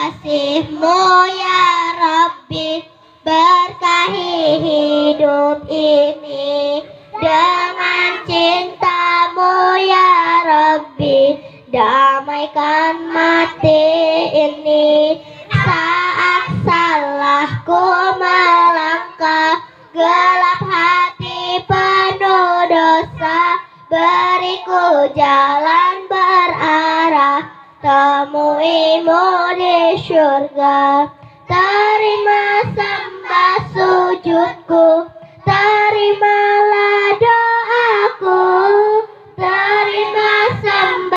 kasih-Mu ya Rabbi, berkahi hidup ini dengan cinta-Mu ya Rabbi, damaikan mati ini. Saat salahku melangkah, gelap hati penuh dosa, beriku jalan berarah, temui-Mu di syurga. Terima sembah sujudku, terima